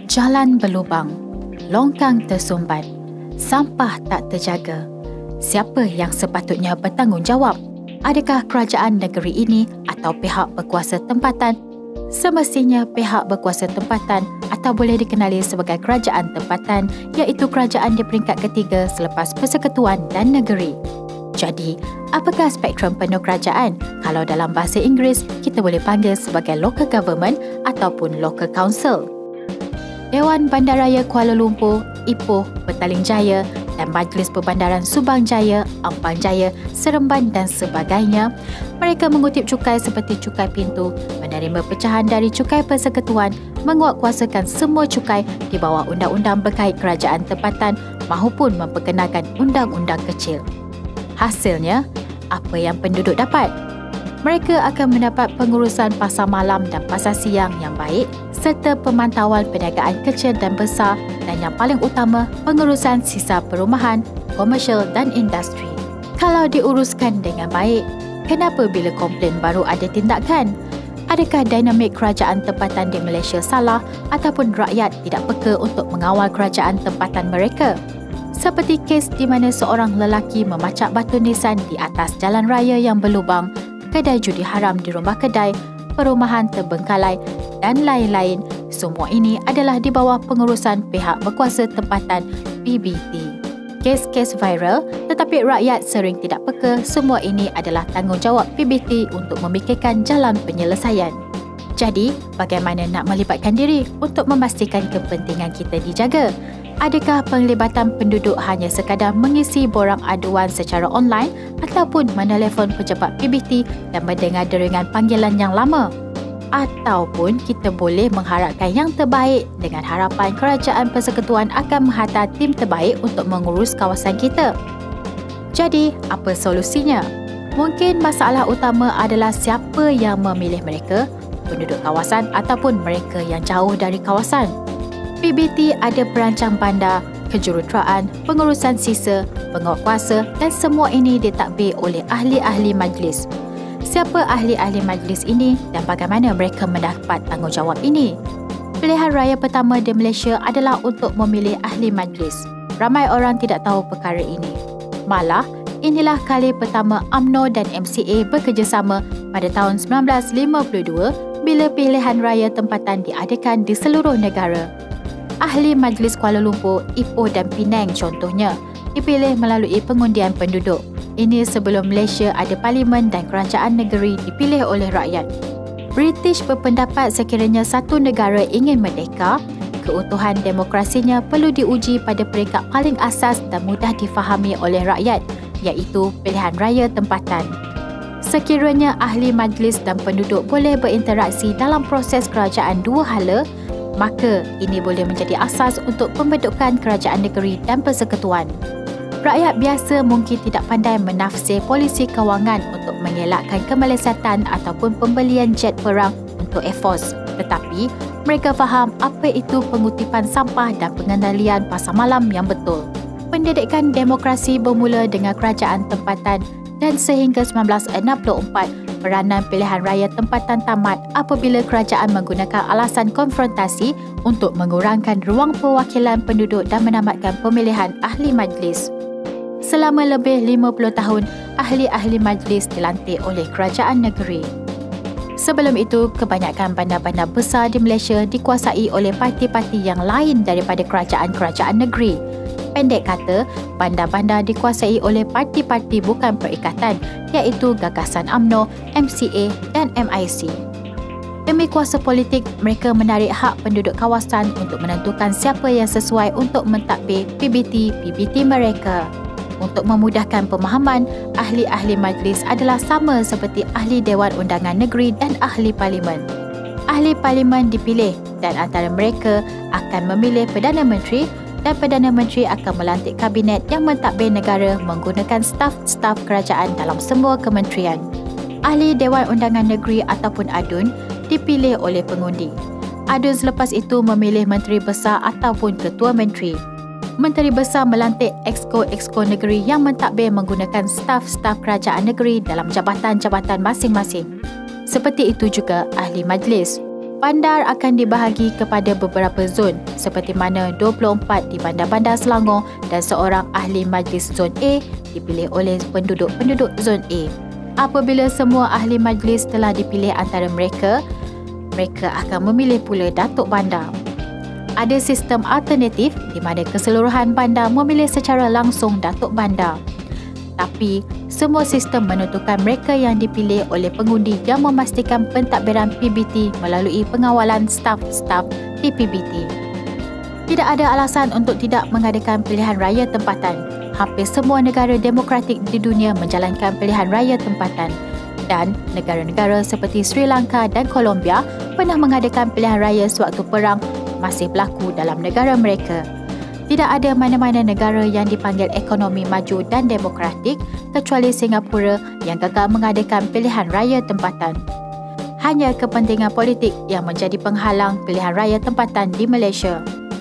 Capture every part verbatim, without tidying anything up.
Jalan berlubang, longkang tersumbat, sampah tak terjaga. Siapa yang sepatutnya bertanggungjawab? Adakah kerajaan negeri ini atau pihak berkuasa tempatan? Semestinya pihak berkuasa tempatan atau boleh dikenali sebagai kerajaan tempatan, iaitu kerajaan di peringkat ketiga selepas persekutuan dan negeri. Jadi, apakah spektrum penuh kerajaan? Kalau dalam bahasa Inggeris, kita boleh panggil sebagai local government ataupun local council. Dewan Bandaraya Kuala Lumpur, Ipoh, Petaling Jaya dan Majlis Perbandaran Subang Jaya, Ampang Jaya, Seremban dan sebagainya, mereka mengutip cukai seperti cukai pintu, menerima pecahan dari cukai persekutuan, menguatkuasakan semua cukai di bawah undang-undang berkait kerajaan tempatan mahupun memperkenalkan undang-undang kecil. Hasilnya, apa yang penduduk dapat? Mereka akan mendapat pengurusan pasar malam dan pasar siang yang baik serta pemantauan perniagaan kecil dan besar dan yang paling utama, pengurusan sisa perumahan, komersial dan industri. Kalau diuruskan dengan baik, kenapa bila komplain baru ada tindakan? Adakah dinamik kerajaan tempatan di Malaysia salah ataupun rakyat tidak peka untuk mengawal kerajaan tempatan mereka? Seperti kes di mana seorang lelaki memacak batu nisan di atas jalan raya yang berlubang, kedai judi haram di rumah kedai, perumahan terbengkalai dan lain-lain. Semua ini adalah di bawah pengurusan pihak berkuasa tempatan P B T. Kes-kes viral tetapi rakyat sering tidak peka, semua ini adalah tanggungjawab P B T untuk memikirkan jalan penyelesaian. Jadi, bagaimana nak melibatkan diri untuk memastikan kepentingan kita dijaga? Adakah penglibatan penduduk hanya sekadar mengisi borang aduan secara online ataupun menelefon pejabat P B T dan mendengar deringan panggilan yang lama? Ataupun kita boleh mengharapkan yang terbaik dengan harapan kerajaan persekutuan akan menghantar tim terbaik untuk mengurus kawasan kita? Jadi, apa solusinya? Mungkin masalah utama adalah siapa yang memilih mereka, penduduk kawasan ataupun mereka yang jauh dari kawasan. P B T ada perancang bandar, kejuruteraan, pengurusan sisa, penguatkuasa dan semua ini ditadbir oleh ahli-ahli majlis. Siapa ahli-ahli majlis ini dan bagaimana mereka mendapat tanggungjawab ini? Pilihan raya pertama di Malaysia adalah untuk memilih ahli majlis. Ramai orang tidak tahu perkara ini. Malah, inilah kali pertama U M N O dan M C A bekerjasama pada tahun sembilan belas lima puluh dua bila pilihan raya tempatan diadakan di seluruh negara. Ahli Majlis Kuala Lumpur, Ipoh dan Penang contohnya dipilih melalui pengundian penduduk. Ini sebelum Malaysia ada parlimen dan kerajaan negeri dipilih oleh rakyat. British berpendapat sekiranya satu negara ingin merdeka, keutuhan demokrasinya perlu diuji pada peringkat paling asas dan mudah difahami oleh rakyat, iaitu pilihan raya tempatan. Sekiranya ahli majlis dan penduduk boleh berinteraksi dalam proses kerajaan dua hala, maka ini boleh menjadi asas untuk pembentukan kerajaan negeri dan persekutuan. Rakyat biasa mungkin tidak pandai menafsir polisi kewangan untuk mengelakkan kemelesatan ataupun pembelian jet perang untuk Air Force. Tetapi, mereka faham apa itu pengutipan sampah dan pengendalian pasar malam yang betul. Pendidikan demokrasi bermula dengan kerajaan tempatan dan sehingga sembilan belas enam puluh empat, peranan pilihan raya tempatan tamat apabila kerajaan menggunakan alasan konfrontasi untuk mengurangkan ruang perwakilan penduduk dan menamatkan pemilihan ahli majlis. Selama lebih lima puluh tahun, ahli-ahli majlis dilantik oleh kerajaan negeri. Sebelum itu, kebanyakan bandar-bandar besar di Malaysia dikuasai oleh parti-parti yang lain daripada kerajaan-kerajaan negeri. Pendek kata, bandar-bandar dikuasai oleh parti-parti bukan perikatan, iaitu Gagasan U M N O, M C A dan M I C. Demi kuasa politik, mereka menarik hak penduduk kawasan untuk menentukan siapa yang sesuai untuk mentadbir P B T P B T mereka. Untuk memudahkan pemahaman, ahli-ahli majlis adalah sama seperti ahli Dewan Undangan Negeri dan ahli Parlimen. Ahli Parlimen dipilih dan antara mereka akan memilih Perdana Menteri dan Perdana Menteri akan melantik kabinet yang mentadbir negara menggunakan staf-staf kerajaan dalam semua kementerian. Ahli Dewan Undangan Negeri ataupun A D U N dipilih oleh pengundi. A D U N selepas itu memilih Menteri Besar ataupun Ketua Menteri. Menteri Besar melantik exco-exco negeri yang mentadbir menggunakan staf-staf kerajaan negeri dalam jabatan-jabatan masing-masing. Seperti itu juga ahli majlis. Bandar akan dibahagi kepada beberapa zon seperti mana dua puluh empat di Bandar-Bandar Selangor dan seorang ahli majlis zon A dipilih oleh penduduk-penduduk zon A. Apabila semua ahli majlis telah dipilih antara mereka, mereka akan memilih pula Datuk Bandar. Ada sistem alternatif di mana keseluruhan bandar memilih secara langsung Datuk Bandar. Tapi, semua sistem menentukan mereka yang dipilih oleh pengundi yang memastikan pentadbiran P B T melalui pengawalan staf-staf di P B T. Tidak ada alasan untuk tidak mengadakan pilihan raya tempatan. Hampir semua negara demokratik di dunia menjalankan pilihan raya tempatan. Dan negara-negara seperti Sri Lanka dan Colombia pernah mengadakan pilihan raya sewaktu perang masih berlaku dalam negara mereka. Tidak ada mana-mana negara yang dipanggil ekonomi maju dan demokratik kecuali Singapura yang gagal mengadakan pilihan raya tempatan. Hanya kepentingan politik yang menjadi penghalang pilihan raya tempatan di Malaysia.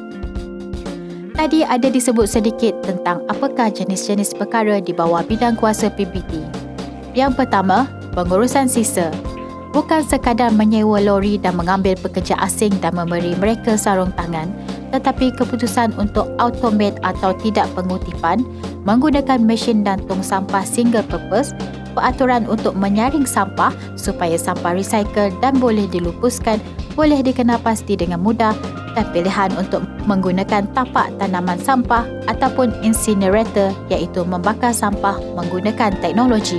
Tadi ada disebut sedikit tentang apakah jenis-jenis perkara di bawah bidang kuasa P B T. Yang pertama, pengurusan sisa. Bukan sekadar menyewa lori dan mengambil pekerja asing dan memberi mereka sarung tangan, tetapi keputusan untuk automate atau tidak pengutipan, menggunakan mesin dan tong sampah single purpose, peraturan untuk menyaring sampah supaya sampah recycle dan boleh dilupuskan, boleh dikenal pasti dengan mudah, dan pilihan untuk menggunakan tapak tanaman sampah ataupun incinerator iaitu membakar sampah menggunakan teknologi.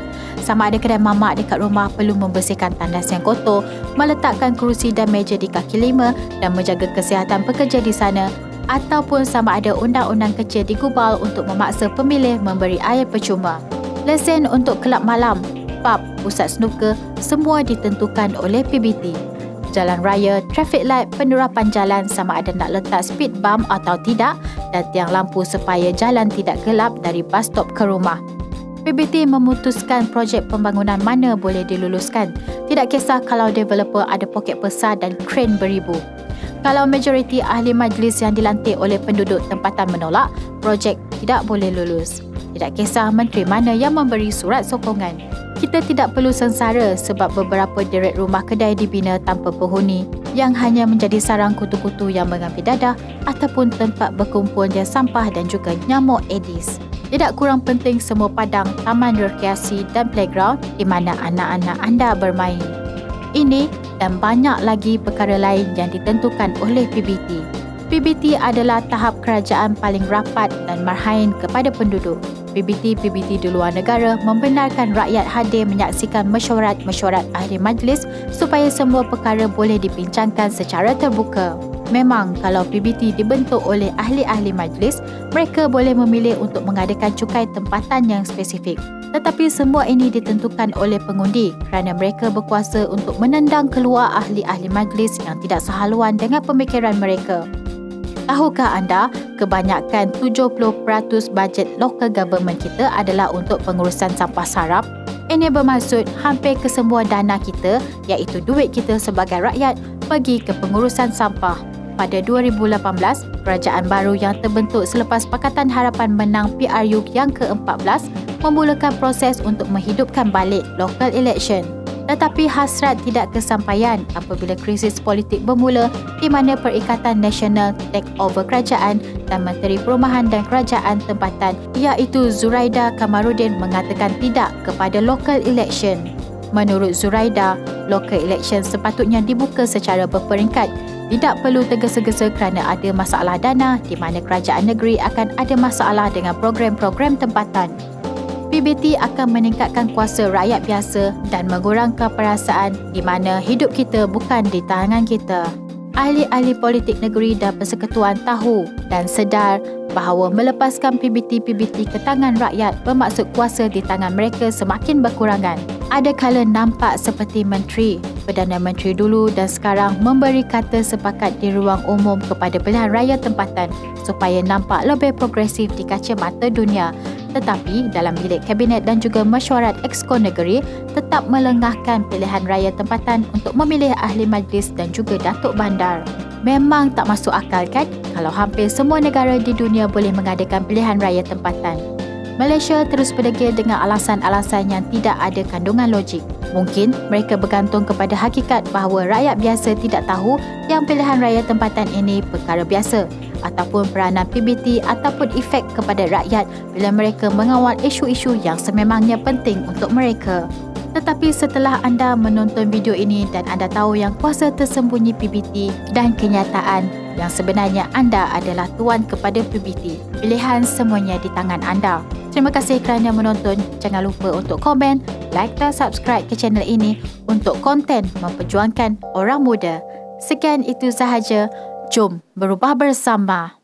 Sama ada kedai mamak dekat rumah perlu membersihkan tandas yang kotor, meletakkan kerusi dan meja di kaki lima dan menjaga kesihatan pekerja di sana, ataupun sama ada undang-undang kecil digubal untuk memaksa pemilih memberi air percuma. Lesen untuk kelab malam, pub, pusat snooker, semua ditentukan oleh P B T. Jalan raya, traffic light, penerapan jalan sama ada nak letak speed bump atau tidak, dan tiang lampu supaya jalan tidak gelap dari bus stop ke rumah. P B T memutuskan projek pembangunan mana boleh diluluskan, tidak kisah kalau developer ada poket besar dan kren beribu. Kalau majoriti ahli majlis yang dilantik oleh penduduk tempatan menolak, projek tidak boleh lulus. Tidak kisah menteri mana yang memberi surat sokongan. Kita tidak perlu sengsara sebab beberapa deret rumah kedai dibina tanpa penghuni yang hanya menjadi sarang kutu-kutu yang mengambil dadah ataupun tempat berkumpulnya sampah dan juga nyamuk Aedes. Tidak kurang penting semua padang, taman rekreasi dan playground di mana anak-anak anda bermain. Ini dan banyak lagi perkara lain yang ditentukan oleh P B T. P B T adalah tahap kerajaan paling rapat dan marhain kepada penduduk. P B T-P B T di luar negara membenarkan rakyat hadir menyaksikan mesyuarat-mesyuarat ahli majlis supaya semua perkara boleh dibincangkan secara terbuka. Memang kalau P B T dibentuk oleh ahli-ahli majlis, mereka boleh memilih untuk mengadakan cukai tempatan yang spesifik. Tetapi semua ini ditentukan oleh pengundi kerana mereka berkuasa untuk menendang keluar ahli-ahli majlis yang tidak sehaluan dengan pemikiran mereka. Tahukah anda, kebanyakan tujuh puluh peratus bajet local government kita adalah untuk pengurusan sampah sarap? Ini bermaksud hampir kesemua dana kita, iaitu duit kita sebagai rakyat, pergi ke pengurusan sampah. Pada dua ribu lapan belas, kerajaan baru yang terbentuk selepas Pakatan Harapan menang P R U yang ke empat belas memulakan proses untuk menghidupkan balik local election. Tetapi hasrat tidak kesampaian apabila krisis politik bermula di mana Perikatan Nasional take over kerajaan dan Menteri Perumahan dan Kerajaan Tempatan iaitu Zuraida Kamaruddin mengatakan tidak kepada local election. Menurut Zuraida, local election sepatutnya dibuka secara berperingkat. Tidak perlu tergesa-gesa kerana ada masalah dana di mana kerajaan negeri akan ada masalah dengan program-program tempatan. P B T akan meningkatkan kuasa rakyat biasa dan mengurangkan perasaan di mana hidup kita bukan di tangan kita. Ahli-ahli politik negeri dan persekutuan tahu dan sedar bahawa melepaskan P B T-P B T ke tangan rakyat bermaksud kuasa di tangan mereka semakin berkurangan. Ada kala nampak seperti menteri, Perdana Menteri dulu dan sekarang memberi kata sepakat di ruang umum kepada pilihan raya tempatan supaya nampak lebih progresif di kaca mata dunia. Tetapi dalam bilik kabinet dan juga mesyuarat Exco Negeri tetap melengahkan pilihan raya tempatan untuk memilih ahli majlis dan juga Datuk Bandar. Memang tak masuk akal kan kalau hampir semua negara di dunia boleh mengadakan pilihan raya tempatan. Malaysia terus berdegil dengan alasan-alasan yang tidak ada kandungan logik. Mungkin mereka bergantung kepada hakikat bahawa rakyat biasa tidak tahu yang pilihan raya tempatan ini perkara biasa, ataupun peranan P B T ataupun efek kepada rakyat bila mereka mengawal isu-isu yang sememangnya penting untuk mereka. Tetapi setelah anda menonton video ini dan anda tahu yang kuasa tersembunyi P B T dan kenyataan yang sebenarnya anda adalah tuan kepada P B T, pilihan semuanya di tangan anda. Terima kasih kerana menonton. Jangan lupa untuk komen, like dan subscribe ke channel ini untuk konten memperjuangkan orang muda. Sekian itu sahaja. Jom berubah bersama.